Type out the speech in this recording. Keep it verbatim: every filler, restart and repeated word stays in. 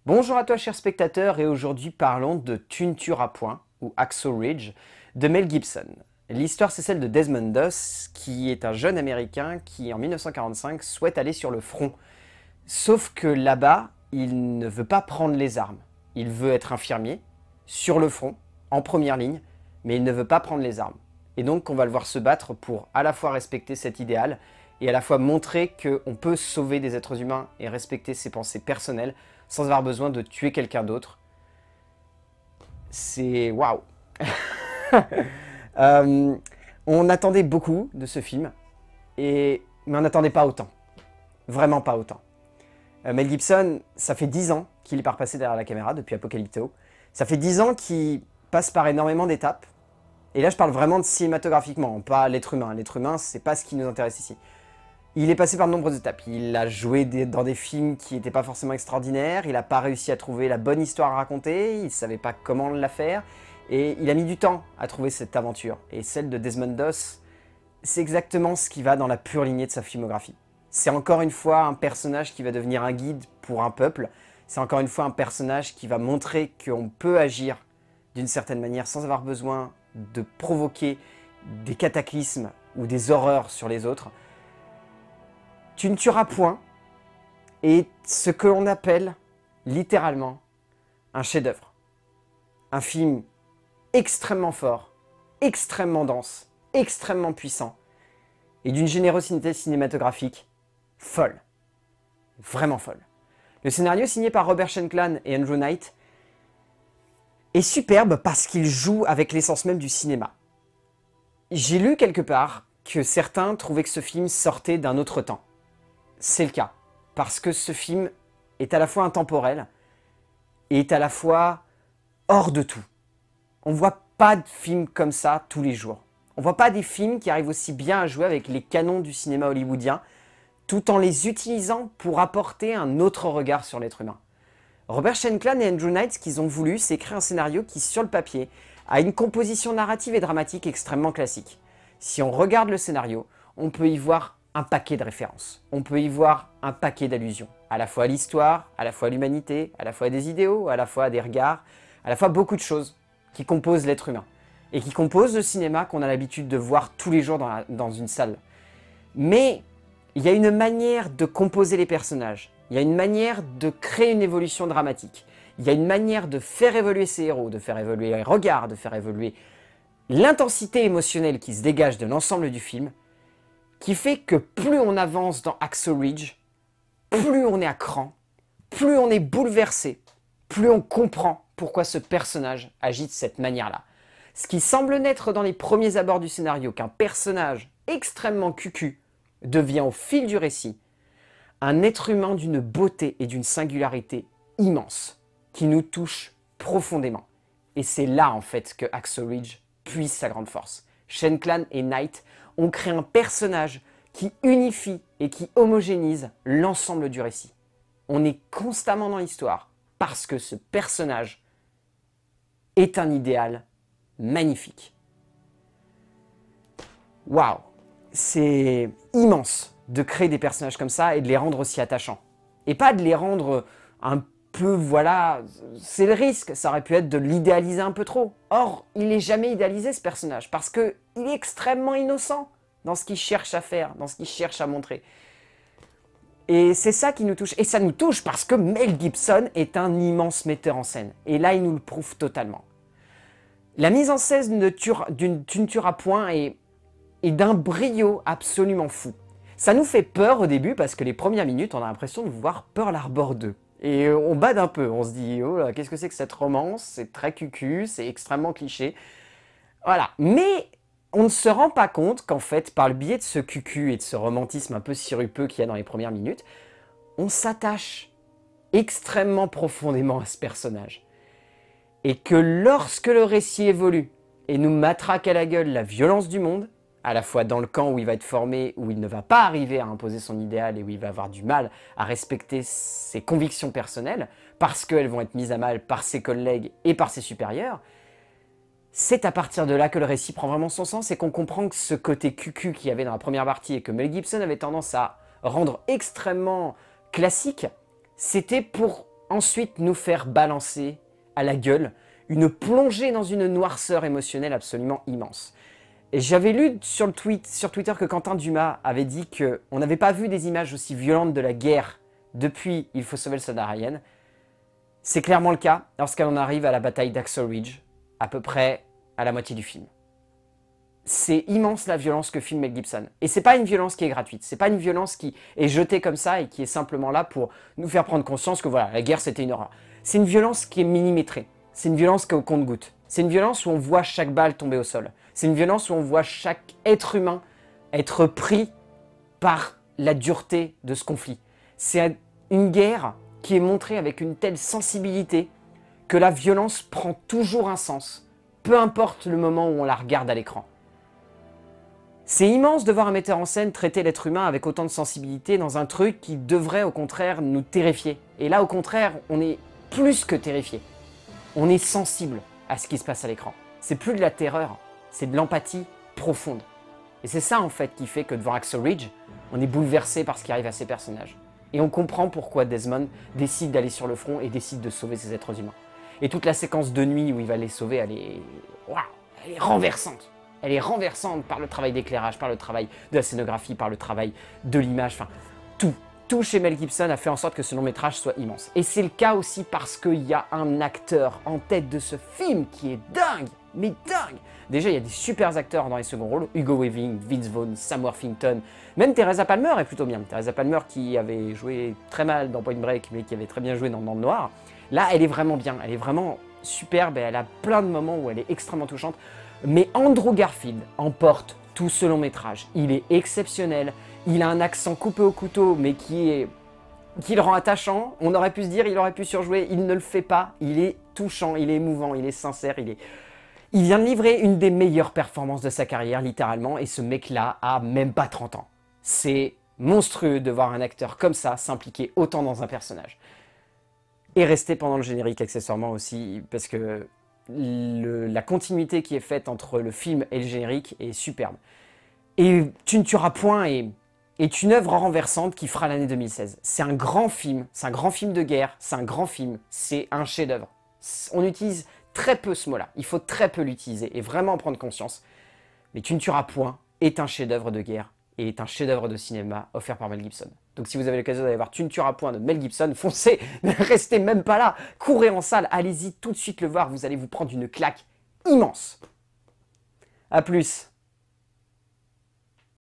Bonjour à toi chers spectateurs et aujourd'hui parlons de Tu ne tueras point ou Hacksaw Ridge de Mel Gibson. L'histoire c'est celle de Desmond Doss qui est un jeune américain qui en mille neuf cent quarante-cinq souhaite aller sur le front. Sauf que là-bas il ne veut pas prendre les armes. Il veut être infirmier sur le front, en première ligne, mais il ne veut pas prendre les armes. Et donc on va le voir se battre pour à la fois respecter cet idéal et à la fois montrer qu'on peut sauver des êtres humains et respecter ses pensées personnelles sans avoir besoin de tuer quelqu'un d'autre. C'est waouh. euh, On attendait beaucoup de ce film, et... mais on n'attendait pas autant. Vraiment pas autant. Euh, Mel Gibson, ça fait dix ans qu'il est pas repassé derrière la caméra depuis Apocalypto. Ça fait dix ans qu'il passe par énormément d'étapes. Et là, je parle vraiment de cinématographiquement, pas l'être humain. L'être humain, c'est pas ce qui nous intéresse ici. Il est passé par de nombreuses étapes. Il a joué des, dans des films qui n'étaient pas forcément extraordinaires. Il n'a pas réussi à trouver la bonne histoire à raconter. Il ne savait pas comment la faire. Et il a mis du temps à trouver cette aventure. Et celle de Desmond Doss, c'est exactement ce qui va dans la pure lignée de sa filmographie. C'est encore une fois un personnage qui va devenir un guide pour un peuple. C'est encore une fois un personnage qui va montrer qu'on peut agir d'une certaine manière sans avoir besoin de provoquer des cataclysmes ou des horreurs sur les autres. Tu ne tueras point est ce que l'on appelle littéralement un chef-d'œuvre. Un film extrêmement fort, extrêmement dense, extrêmement puissant et d'une générosité cinématographique folle. Vraiment folle. Le scénario signé par Robert Schenklan et Andrew Knight est superbe parce qu'il joue avec l'essence même du cinéma. J'ai lu quelque part que certains trouvaient que ce film sortait d'un autre temps. C'est le cas, parce que ce film est à la fois intemporel et est à la fois hors de tout. On ne voit pas de films comme ça tous les jours. On ne voit pas des films qui arrivent aussi bien à jouer avec les canons du cinéma hollywoodien, tout en les utilisant pour apporter un autre regard sur l'être humain. Robert Schenklan et Andrew Knight, ce qu'ils ont voulu, c'est créer un scénario qui, sur le papier, a une composition narrative et dramatique extrêmement classique. Si on regarde le scénario, on peut y voir un paquet de références. On peut y voir un paquet d'allusions, à la fois à l'histoire, à la fois à l'humanité, à la fois à des idéaux, à la fois à des regards, à la fois beaucoup de choses qui composent l'être humain et qui composent le cinéma qu'on a l'habitude de voir tous les jours dans, la, dans une salle. Mais il y a une manière de composer les personnages, il y a une manière de créer une évolution dramatique, il y a une manière de faire évoluer ces héros, de faire évoluer les regards, de faire évoluer l'intensité émotionnelle qui se dégage de l'ensemble du film, qui fait que plus on avance dans Hacksaw Ridge, plus on est à cran, plus on est bouleversé, plus on comprend pourquoi ce personnage agit de cette manière-là. Ce qui semble naître dans les premiers abords du scénario, qu'un personnage extrêmement cucu devient au fil du récit un être humain d'une beauté et d'une singularité immense, qui nous touche profondément. Et c'est là en fait que Hacksaw Ridge puise sa grande force. Schenklan et Knight ont créé un personnage qui unifie et qui homogénise l'ensemble du récit. On est constamment dans l'histoire parce que ce personnage est un idéal magnifique. Waouh! C'est immense de créer des personnages comme ça et de les rendre aussi attachants. Et pas de les rendre un peu, voilà, c'est le risque, ça aurait pu être de l'idéaliser un peu trop. Or, il n'est jamais idéalisé ce personnage, parce qu'il est extrêmement innocent dans ce qu'il cherche à faire, dans ce qu'il cherche à montrer. Et c'est ça qui nous touche. Et ça nous touche parce que Mel Gibson est un immense metteur en scène. Et là, il nous le prouve totalement. La mise en scène de Tu ne tueras point est, est d'un brio absolument fou. Ça nous fait peur au début parce que les premières minutes, on a l'impression de voir Pearl Harbor deux. Et on bade un peu, on se dit, oh là, qu'est-ce que c'est que cette romance? C'est très cucu, c'est extrêmement cliché. Voilà, mais on ne se rend pas compte qu'en fait, par le biais de ce cucu et de ce romantisme un peu sirupeux qu'il y a dans les premières minutes, on s'attache extrêmement profondément à ce personnage. Et que lorsque le récit évolue et nous matraque à la gueule la violence du monde, à la fois dans le camp où il va être formé, où il ne va pas arriver à imposer son idéal et où il va avoir du mal à respecter ses convictions personnelles, parce qu'elles vont être mises à mal par ses collègues et par ses supérieurs, c'est à partir de là que le récit prend vraiment son sens et qu'on comprend que ce côté cucu qu'il y avait dans la première partie et que Mel Gibson avait tendance à rendre extrêmement classique, c'était pour ensuite nous faire balancer à la gueule une plongée dans une noirceur émotionnelle absolument immense. Et j'avais lu sur, le tweet, sur Twitter que Quentin Dumas avait dit qu'on n'avait pas vu des images aussi violentes de la guerre depuis Il faut sauver le soldat Ryan. C'est clairement le cas lorsqu'on arrive à la bataille d'Hacksaw Ridge, à peu près à la moitié du film. C'est immense la violence que filme Mel Gibson. Et c'est pas une violence qui est gratuite, c'est pas une violence qui est jetée comme ça et qui est simplement là pour nous faire prendre conscience que voilà, la guerre c'était une horreur. C'est une violence qui est millimétrée, c'est une violence qui est au compte-gouttes. C'est une violence où on voit chaque balle tomber au sol. C'est une violence où on voit chaque être humain être pris par la dureté de ce conflit. C'est une guerre qui est montrée avec une telle sensibilité que la violence prend toujours un sens, peu importe le moment où on la regarde à l'écran. C'est immense de voir un metteur en scène traiter l'être humain avec autant de sensibilité dans un truc qui devrait au contraire nous terrifier. Et là au contraire, on est plus que terrifié. On est sensible à ce qui se passe à l'écran. C'est plus de la terreur, c'est de l'empathie profonde. Et c'est ça en fait qui fait que devant Hacksaw Ridge, on est bouleversé par ce qui arrive à ces personnages. Et on comprend pourquoi Desmond décide d'aller sur le front et décide de sauver ces êtres humains. Et toute la séquence de nuit où il va les sauver, elle est, waouh, elle est renversante. Elle est renversante par le travail d'éclairage, par le travail de la scénographie, par le travail de l'image, enfin tout. Tout chez Mel Gibson a fait en sorte que ce long métrage soit immense. Et c'est le cas aussi parce qu'il y a un acteur en tête de ce film qui est dingue, mais dingue. Déjà, il y a des super acteurs dans les seconds rôles, Hugo Weaving, Vince Vaughn, Sam Worthington, même Teresa Palmer est plutôt bien. Teresa Palmer qui avait joué très mal dans Point Break, mais qui avait très bien joué dans Dans le Noir. Là, elle est vraiment bien, elle est vraiment superbe et elle a plein de moments où elle est extrêmement touchante. Mais Andrew Garfield emporte tout ce long métrage. Il est exceptionnel, il a un accent coupé au couteau, mais qui est qui le rend attachant. On aurait pu se dire, il aurait pu surjouer, il ne le fait pas. Il est touchant, il est émouvant, il est sincère, il est... Il vient de livrer une des meilleures performances de sa carrière, littéralement, et ce mec-là a même pas trente ans. C'est monstrueux de voir un acteur comme ça s'impliquer autant dans un personnage. Et rester pendant le générique accessoirement aussi, parce que le, la continuité qui est faite entre le film et le générique est superbe. Et Tu ne tueras point est, est une œuvre renversante qui fera l'année deux mille seize. C'est un grand film, c'est un grand film de guerre, c'est un grand film, c'est un chef-d'œuvre. On utilise très peu ce mot-là, il faut très peu l'utiliser et vraiment en prendre conscience. Mais Tu ne tueras point est un chef-d'œuvre de guerre et est un chef-d'œuvre de cinéma offert par Mel Gibson. Donc si vous avez l'occasion d'aller voir Tu ne tueras point de Mel Gibson, foncez, ne restez même pas là, courez en salle, allez-y tout de suite le voir, vous allez vous prendre une claque immense. A plus.